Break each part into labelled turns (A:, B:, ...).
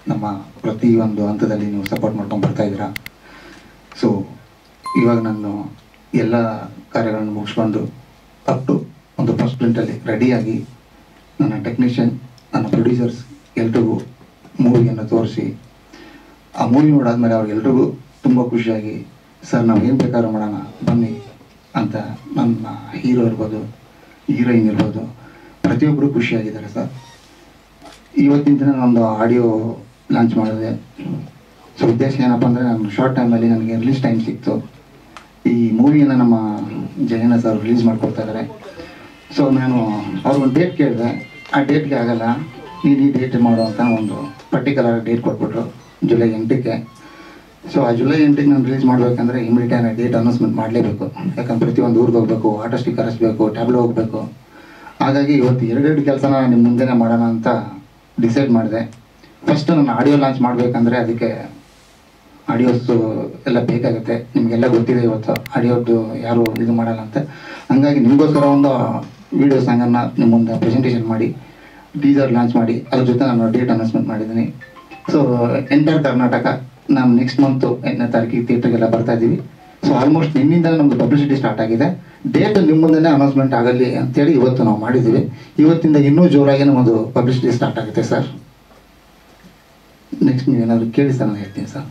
A: ನಮ್ಮ ಪ್ರತಿಯೊಂದು ಹಂತದಲ್ಲಿ ನೀವು ಸಪೋರ್ಟ್ ಮಾಡ್ಕೊಂಡು ಬರ್ತಾ ಇದ್ದೀರಾ. ಸೊ ಇವಾಗ ನಾನು ಎಲ್ಲ ಕಾರ್ಯಗಳನ್ನು ಮುಗಿಸ್ಕೊಂಡು ಅಪ್ ಟು ಒಂದು ಫಸ್ಟ್ ಪ್ರಿಂಟಲ್ಲಿ ರೆಡಿಯಾಗಿ ನನ್ನ ಟೆಕ್ನಿಷಿಯನ್, ನನ್ನ ಪ್ರೊಡ್ಯೂಸರ್ಸ್ ಎಲ್ರಿಗೂ ಮೂವಿಯನ್ನು ತೋರಿಸಿ ಆ ಮೂವಿ ನೋಡಾದ್ಮೇಲೆ ಅವ್ರಿಗೆಲ್ರಿಗೂ ತುಂಬ ಖುಷಿಯಾಗಿ, ಸರ್ ನಾವು ಏನು ಬೇಕಾದ್ರೂ ಮಾಡೋಣ ಬನ್ನಿ ಅಂತ ನನ್ನ ಹೀರೋ ಇರ್ಬೋದು, ಹೀರೋಯಿನ್ ಇರ್ಬೋದು, ಪ್ರತಿಯೊಬ್ಬರು ಖುಷಿಯಾಗಿದ್ದಾರೆ ಸರ್. ಇವತ್ತಿನ ದಿನ ನಾನೊಂದು ಆಡಿಯೋ ಲಾಂಚ್ ಮಾಡಿದೆ. ಸೊ ಉದ್ದೇಶ ಏನಪ್ಪ ಅಂದರೆ, ನಾನು ಶಾರ್ಟ್ ಟೈಮಲ್ಲಿ ನನಗೆ ರಿಲೀಸ್ ಟೈಮ್ ಸಿಕ್ತು. ಈ ಮೂವಿಯನ್ನು ನಮ್ಮ ಜಯಣ್ಣ ಸರ್ ರಿಲೀಸ್ ಮಾಡಿಕೊಡ್ತಾ ಇದ್ದಾರೆ. ಸೊ ನಾನು ಅವ್ರಿಗೊಂದು ಡೇಟ್ ಕೇಳಿದೆ. ಆ ಡೇಟ್ಗೆ ಆಗಲ್ಲ, ನೀನು ಈ ಡೇಟ್ ಮಾಡು ಅಂತ ಒಂದು ಪರ್ಟಿಕ್ಯುಲರ್ ಡೇಟ್ ಕೊಟ್ಬಿಟ್ರು, ಜುಲೈ 8ಕ್ಕೆ. ಸೊ ಆ ಜುಲೈ 8ಕ್ಕೆ ನಾನು ರಿಲೀಸ್ ಮಾಡಬೇಕಂದ್ರೆ ಇಮಿಡಿಯೇಟ್ ಡೇಟ್ ಅನೌನ್ಸ್ಮೆಂಟ್ ಮಾಡಲೇಬೇಕು. ಯಾಕಂದ್ರೆ ಪ್ರತಿಯೊಂದು ಊರಿಗೆ ಹೋಗಬೇಕು, ಆಟೋ ಸ್ಟಿಕ್ಕರ್ ಹಚ್ಚಬೇಕು, ಟ್ಯಾಬ್ಲೋ ಹೋಗಬೇಕು. ಹಾಗಾಗಿ ಇವತ್ತು ಎರಡೆರಡು ಕೆಲಸನ ನಿಮ್ಮ ಮುಂದೆನೇ ಮಾಡೋಣ ಅಂತ ಡಿಸೈಡ್ ಮಾಡಿದೆ. ಫಸ್ಟ್ ನಾನು ಆಡಿಯೋ ಲಾಂಚ್ ಮಾಡಬೇಕಂದ್ರೆ ಅದಕ್ಕೆ ಆಡಿಯೋಸು ಎಲ್ಲ ಬೇಕಾಗುತ್ತೆ. ನಿಮಗೆಲ್ಲ ಗೊತ್ತಿದೆ ಇವತ್ತು ಆಡಿಯೋದು ಯಾರು ಇದು ಮಾಡಲ್ಲ ಅಂತ. ಹಂಗಾಗಿ ನಿಮಗೋಸ್ಕರ ಒಂದು ವೀಡಿಯೋ ಸಾಂಗನ್ನು ನಿಮ್ಮ ಮುಂದೆ ಪ್ರೆಸೆಂಟೇಷನ್ ಮಾಡಿ ಟೀಸರ್ ಲಾಂಚ್ ಮಾಡಿ ಅದ್ರ ಜೊತೆ ನಾನು ಡೇಟ್ ಅನೌನ್ಸ್ಮೆಂಟ್ ಮಾಡಿದ್ದೀನಿ. ಸೊ ಎಂಟೈರ್ ಕರ್ನಾಟಕ ನಾವು ನೆಕ್ಸ್ಟ್ ಮಂತು 8ನೇ ತಾರೀಕಿಗೆ ಥಿಯೇಟ್ರಿಗೆಲ್ಲ ಬರ್ತಾ ಇದ್ದೀವಿ. ಸೊ ಆಲ್ಮೋಸ್ಟ್ ನಿನ್ನಿಂದ ನಮ್ಮದು ಪಬ್ಲಿಸಿಟಿ ಸ್ಟಾರ್ಟ್ ಆಗಿದೆ. ಡೇಟ್ ನಿಮ್ಮ ಮುಂದೆನೇ ಅನೌನ್ಸ್ಮೆಂಟ್ ಆಗಲಿ ಅಂತೇಳಿ ಇವತ್ತು ನಾವು ಮಾಡಿದ್ದೀವಿ. ಇವತ್ತಿಂದ ಇನ್ನೂ ಜೋರಾಗಿ ನಮ್ಮದು ಪಬ್ಲಿಸಿಟಿ ಸ್ಟಾರ್ಟ್ ಆಗುತ್ತೆ ಸರ್. ನೆಕ್ಸ್ಟ್ ನೀವೇನಾದರೂ ಕೇಳಿ ಸರ್, ನಾನು ಹೇಳ್ತೀನಿ ಸರ್.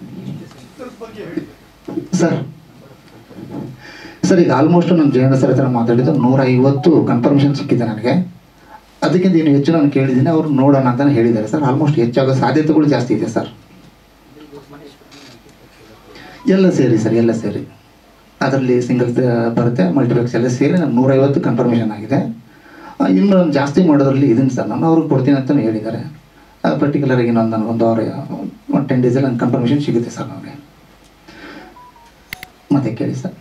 A: ಸರ್ ಈಗ ಆಲ್ಮೋಸ್ಟ್ ನಾನು ಜಯಣ್ಣ ಸರ್ ಹತ್ರ ಮಾತಾಡಿದ್ದು 150 ಕನ್ಫರ್ಮೇಷನ್ ಸಿಕ್ಕಿದೆ ನನಗೆ. ಅದಕ್ಕಿಂತ ಇನ್ನೂ ಹೆಚ್ಚು ನಾನು ಕೇಳಿದ್ದೀನಿ, ಅವರು ನೋಡೋಣ ಅಂತ ಹೇಳಿದ್ದಾರೆ ಸರ್. ಆಲ್ಮೋಸ್ಟ್ ಹೆಚ್ಚಾಗೋ ಸಾಧ್ಯತೆಗಳು ಜಾಸ್ತಿ ಇದೆ ಸರ್. ಎಲ್ಲ ಸೇರಿ ಸರ್, ಎಲ್ಲ ಸೇರಿ ಅದರಲ್ಲಿ ಸಿಂಗಲ್ಸ್ ಬರುತ್ತೆ, ಮಲ್ಟಿಪ್ಲೆಕ್ಸ್ ಎಲ್ಲ ಸೇರಿ ನಾನು 150 ಕನ್ಫರ್ಮೇಷನ್ ಆಗಿದೆ. ಇನ್ನು ನಾನು ಜಾಸ್ತಿ ಮಾಡೋದ್ರಲ್ಲಿ ಇದನ್ನು ಸರ್ ನಾನು ಅವ್ರಿಗೆ ಕೊಡ್ತೀನಿ ಅಂತಲೂ ಹೇಳಿದ್ದಾರೆ. ಪರ್ಟಿಕ್ಯುಲರ್ ಆಗಿ ನಾನು ಒಂದು ಅವರ್ 10 ಡೇಸಲ್ಲಿ ನನ್ನ ಕನ್ಫರ್ಮೇಷನ್ ಸಿಗುತ್ತೆ ಸರ್ ನನಗೆ. ಮತ್ತೆ ಕೇಳಿ ಸರ್.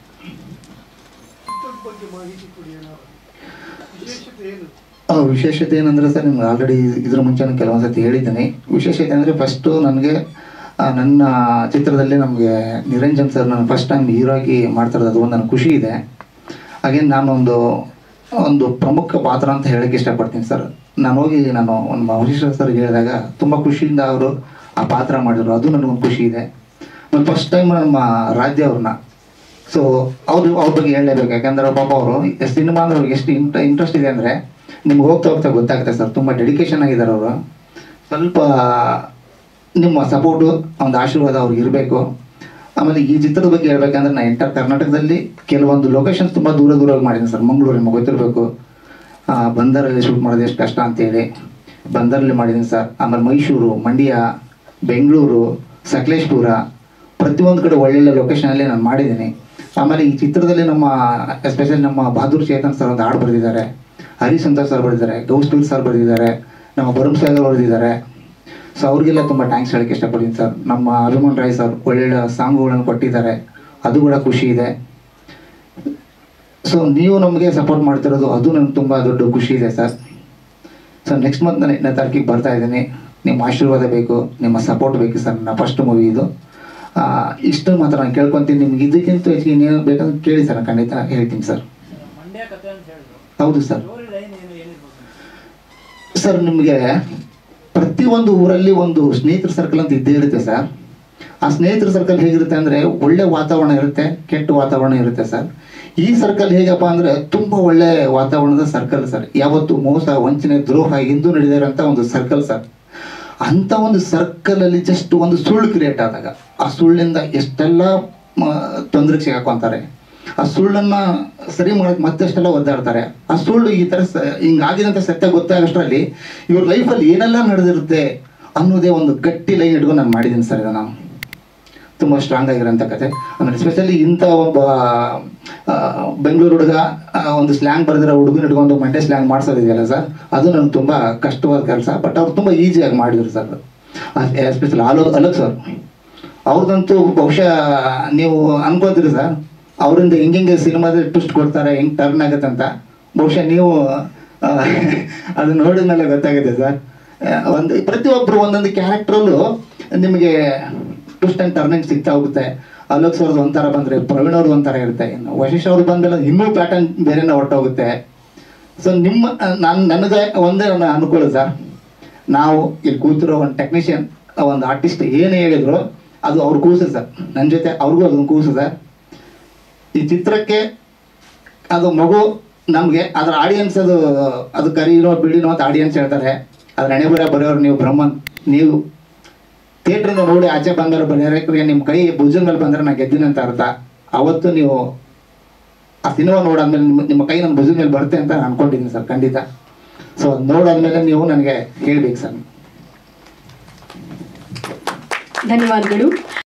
A: ವಿಶೇಷತೆ ಏನಂದರೆ ಸರ್, ನಿಮ್ಗೆ ಆಲ್ರೆಡಿ ಇದ್ರ ಮುಂಚೆ ಕೆಲವೊಂದು ಸತಿ ಹೇಳಿದ್ದೀನಿ. ವಿಶೇಷತೆ ಅಂದರೆ ಫಸ್ಟು ನನಗೆ ನನ್ನ ಚಿತ್ರದಲ್ಲಿ ನಮಗೆ ನಿರಂಜನ್ ಸರ್ ನಾನು ಫಸ್ಟ್ ಟೈಮ್ ಹೀರೋ ಆಗಿ ಮಾಡ್ತಿರೋದು, ಅದು ಒಂದು ನನಗೆ ಖುಷಿ ಇದೆ. ಹಾಗೆ ಒಂದು ಪ್ರಮುಖ ಪಾತ್ರ ಅಂತ ಹೇಳೋಕ್ಕೆ ಇಷ್ಟಪಡ್ತೀನಿ ಸರ್. ನಾನು ಒಂದು ವಶಿಷ್ಠ ಸರ್ಗೆ ಹೇಳಿದಾಗ ತುಂಬ ಖುಷಿಯಿಂದ ಅವರು ಆ ಪಾತ್ರ ಮಾಡಿದ್ರು, ಅದು ನನಗೊಂದು ಖುಷಿ ಇದೆ. ನಾನು ಫಸ್ಟ್ ಟೈಮ್ ನಮ್ಮ ರಾಜ್ಯ ಅವ್ರನ್ನ, ಸೊ ಅವ್ರ ಬಗ್ಗೆ ಹೇಳಲೇಬೇಕು. ಯಾಕಂದರೆ ಪಾಪ ಅವರು ಸಿನಿಮಾ ಅಂದ್ರೆ ಅವ್ರಿಗೆ ಎಷ್ಟು ಇಂಟ್ರೆಸ್ಟ್ ಇದೆ ಅಂದರೆ ನಿಮ್ಗೆ ಹೋಗ್ತಾ ಹೋಗ್ತಾ ಗೊತ್ತಾಗುತ್ತೆ ಸರ್. ತುಂಬ ಡೆಡಿಕೇಶನ್ ಆಗಿದ್ದಾರೆ ಅವರು. ಸ್ವಲ್ಪ ನಿಮ್ಮ ಸಪೋರ್ಟು, ಒಂದು ಆಶೀರ್ವಾದ ಅವ್ರಿಗೆ ಇರಬೇಕು. ಆಮೇಲೆ ಈ ಚಿತ್ರದ ಬಗ್ಗೆ ಹೇಳ್ಬೇಕಂದ್ರೆ ನಾನು ಎಂಟರ್ ಕರ್ನಾಟಕದಲ್ಲಿ ಕೆಲವೊಂದು ಲೊಕೇಶನ್ಸ್ ತುಂಬ ದೂರವಾಗಿ ಮಾಡಿದ್ದೀನಿ ಸರ್. ಮಂಗಳೂರು ನಿಮಗೆ ಗೊತ್ತಿರಬೇಕು, ಬಂದರಲ್ಲಿ ಶೂಟ್ ಮಾಡೋದು ಎಷ್ಟು ಕಷ್ಟ ಅಂತೇಳಿ ಬಂದರಲ್ಲಿ ಮಾಡಿದ್ದೀನಿ ಸರ್. ಆಮೇಲೆ ಮೈಸೂರು, ಮಂಡ್ಯ, ಬೆಂಗಳೂರು, ಸಕಲೇಶ್ಪುರ, ಪ್ರತಿಯೊಂದು ಕಡೆ ಒಳ್ಳೊಳ್ಳೆ ಲೊಕೇಶನಲ್ಲಿ ನಾನು ಮಾಡಿದ್ದೀನಿ. ಆಮೇಲೆ ಈ ಚಿತ್ರದಲ್ಲಿ ನಮ್ಮ ಎಸ್ಪೆಷಲಿ ನಮ್ಮ ಬಹದ್ದೂರ್ ಚೇತನ್ ಸರ್ ಒಂದು ಹಾಡು ಬರೆದಿದ್ದಾರೆ, ಹರಿ ಸಂತೋಷ್ ಸರ್ ಬರೆದಿದ್ದಾರೆ, ಗೌಸ್ಪೀರ್ ಸರ್ ಬರೆದಿದ್ದಾರೆ, ನಮ್ಮ ಭರಮ್ ಸಾಗರ್ ಬರೆದಿದ್ದಾರೆ. ಸೊ ಅವ್ರಿಗೆಲ್ಲ ತುಂಬ ಥ್ಯಾಂಕ್ಸ್ ಹೇಳೋಕ್ಕೆ ಇಷ್ಟಪಡ್ತೀನಿ ಸರ್. ನಮ್ಮ ಅಭಿಮನ್ ರಾಯ್ ಸರ್ ಒಳ್ಳೊಳ್ಳೆ ಸಾಂಗ್ಗಳನ್ನು ಕೊಟ್ಟಿದ್ದಾರೆ, ಅದು ಕೂಡ ಖುಷಿ ಇದೆ. ಸೊ ನೀವು ನಮಗೆ ಸಪೋರ್ಟ್ ಮಾಡ್ತಿರೋದು ಅದು ನನಗೆ ತುಂಬ ದೊಡ್ಡ ಖುಷಿ ಇದೆ ಸರ್. ಸೊ ನೆಕ್ಸ್ಟ್ ಮಂತ್ ನಾನು 8ನೇ ತಾರೀಕಿಗೆ ಬರ್ತಾ ಇದ್ದೀನಿ. ನಿಮ್ಮ ಆಶೀರ್ವಾದ ಬೇಕು, ನಿಮ್ಮ ಸಪೋರ್ಟ್ ಬೇಕು ಸರ್. ನನ್ನ ಫಸ್ಟ್ ಮೂವಿ ಇದು. ಇಷ್ಟು ಮಾತ್ರ ನಾನು ಕೇಳ್ಕೊತೀನಿ. ನಿಮ್ಗೆ ಇದಕ್ಕಿಂತ ಹೆಚ್ಚಿಗೆ ಇನ್ನೇನು ಬೇಕಂತ ಕೇಳಿ ಸರ್, ನಾನು ಖಂಡಿತ ಹೇಳ್ತೀನಿ ಸರ್. ಹೌದು ಸರ್. ಸರ್ ನಿಮಗೆ ಪ್ರತಿಯೊಂದು ಊರಲ್ಲಿ ಒಂದು ಸ್ನೇಹಿತರ ಸರ್ಕಲ್ ಅಂತ ಇದ್ದೇ ಇರುತ್ತೆ ಸರ್. ಆ ಸ್ನೇಹಿತರ ಸರ್ಕಲ್ ಹೇಗಿರುತ್ತೆ ಅಂದರೆ ಒಳ್ಳೆ ವಾತಾವರಣ ಇರುತ್ತೆ, ಕೆಟ್ಟ ವಾತಾವರಣ ಇರುತ್ತೆ ಸರ್. ಈ ಸರ್ಕಲ್ ಹೇಗಪ್ಪ ಅಂದರೆ ತುಂಬ ಒಳ್ಳೆ ವಾತಾವರಣದ ಸರ್ಕಲ್ ಸರ್. ಯಾವತ್ತು ಮೋಸ, ವಂಚನೆ, ದ್ರೋಹ ಇಂದು ನಡೆದಿರೋಂಥ ಒಂದು ಸರ್ಕಲ್ ಸರ್. ಅಂಥ ಒಂದು ಸರ್ಕಲಲ್ಲಿ ಜಸ್ಟ್ ಒಂದು ಸುಳ್ಳು ಕ್ರಿಯೇಟ್ ಆದಾಗ ಆ ಸುಳ್ಳಿಂದ ಎಷ್ಟೆಲ್ಲ ತೊಂದರೆಗೆ ಸಿಗಾಕೊಂತಾರೆ. ಆ ಸುಳ್ಳನ್ನು ಸರಿ ಮಾಡೋಕ್ಕೆ ಮತ್ತಷ್ಟೆಲ್ಲ ಒದ್ದಾಡ್ತಾರೆ. ಆ ಸುಳ್ಳು ಈ ಥರ ಹಿಂಗಾಗಿದಂಥ ಸತ್ಯ ಗೊತ್ತಾಗೋಷ್ಟರಲ್ಲಿ ಇವ್ರ ಲೈಫಲ್ಲಿ ಏನೆಲ್ಲ ನಡೆದಿರುತ್ತೆ ಅನ್ನೋದೇ ಒಂದು ಗಟ್ಟಿ ಲೈನ್ ಇಟ್ಕೊಂಡು ನಾನು ಮಾಡಿದ್ದೀನಿ ಸರ್. ಇದು ನಾನು ತುಂಬ ಸ್ಟ್ರಾಂಗ್ ಆಗಿರೋಂಥ ಕತೆ. ಆಮೇಲೆ ಎಸ್ಪೆಷಲಿ ಇಂಥ ಒಬ್ಬ ಬೆಂಗಳೂರು ಹುಡುಗ ಒಂದು ಸ್ಲ್ಯಾಂಗ್ ಬರೆದಿರೋ ಹುಡುಗನ ಇಟ್ಕೊಂಡು ಮಂಡ್ಯ ಸ್ಲ್ಯಾಂಗ್ ಮಾಡಿಸೋದಿದೆಯಲ್ಲ ಸರ್, ಅದು ನನಗೆ ತುಂಬ ಕಷ್ಟವಾದ ಕೆಲಸ. ಬಟ್ ಅವ್ರು ತುಂಬ ಈಸಿಯಾಗಿ ಮಾಡಿದ್ರು ಸರ್. ಎಸ್ಪೆಷಲಿ ಅಲೋಕ್ ಸರ್ ಅವ್ರದ್ದಂತೂ ಬಹುಶಃ ನೀವು ಅನ್ಕೋತೀರಿ ಸರ್, ಅವರಿಂದ ಹೆಂಗೆ ಸಿನಿಮಾದ ಟ್ವಿಸ್ಟ್ ಕೊಡ್ತಾರೆ, ಹೆಂಗೆ ಟರ್ನ್ ಆಗುತ್ತೆ ಅಂತ. ಬಹುಶಃ ನೀವು ಅದು ನೋಡಿದ ಮೇಲೆ ಗೊತ್ತಾಗುತ್ತೆ ಸರ್. ಪ್ರತಿಯೊಬ್ಬರು ಒಂದೊಂದು ಕ್ಯಾರೆಕ್ಟ್ರಲ್ಲೂ ನಿಮಗೆ ಟ್ವಿಸ್ಟ್ ಆ್ಯಂಡ್ ಟರ್ನಿಂಗ್ ಸಿಗ್ತಾ ಹೋಗುತ್ತೆ. ಅಲೋಕ್ ಸರ್ದು ಒಂಥರ ಬಂದರೆ ಪ್ರವೀಣ್ ಅವ್ರದ್ದು ಒಂಥರ ಇರುತ್ತೆ, ಇನ್ನು ವಶಿಷ್ಠ ಅವ್ರು ಬಂದಮೇಲೆ ಇನ್ನೂ ಪ್ಯಾಟರ್ನ್ ಬೇರೆನೇ ಹೊರಟೋಗುತ್ತೆ. ಸೊ ನನಗೆ ಒಂದೇ ನನ್ನ ಅನುಕೂಲ ಸರ್, ನಾವು ಇಲ್ಲಿ ಕೂತಿರೋ ಒಂದು ಟೆಕ್ನಿಷಿಯನ್ ಒಂದು ಆರ್ಟಿಸ್ಟ್ ಏನು ಹೇಳಿದ್ರು ಅದು ಅವ್ರು ಕೂಸು ಸರ್. ನನ್ನ ಜೊತೆ ಅವ್ರಿಗೂ ಅದನ್ನು ಕೂಸು ಸರ್. ಈ ಚಿತ್ರಕ್ಕೆ ಅದು ಮಗು ನಮಗೆ ಅದರ ಆಡಿಯನ್ಸ್ ಅದು ಕರೀನೋ ಬಿಡಿನೋ ಅಂತ ಆಡಿಯನ್ಸ್ ಹೇಳ್ತಾರೆ. ಅದ್ರ ಹಣೆ ಬರೆಯೋರು ನೀವು ಬ್ರಹ್ಮನ್. ನೀವು ಥಿಯೇಟ್ರಿಂದ ನೋಡಿ ಆಚೆ ಬಂದವರು ಬರೆಯೋರಿಗೆ ನಿಮ್ಮ ಕೈ ಭುಜದ ಮೇಲೆ ಬಂದರೆ ನಾನು ಗೆದ್ದಿನ ಅಂತ ಅರ್ಥ. ಅವತ್ತು ನೀವು ಆ ಸಿನಿಮಾ ನೋಡಾದ್ಮೇಲೆ ನಿಮ್ಮ ಕೈ ನನ್ನ ಭುಜದ ಮೇಲೆ ಬರುತ್ತೆ ಅಂತ ನಾನು ಅನ್ಕೊಂಡಿದ್ದೀನಿ ಸರ್, ಖಂಡಿತ. ಸೊ ಅದು ನೋಡಾದ್ಮೇಲೆ ನೀವು ನನಗೆ ಹೇಳ್ಬೇಕು ಸರ್.
B: ಧನ್ಯವಾದಗಳು.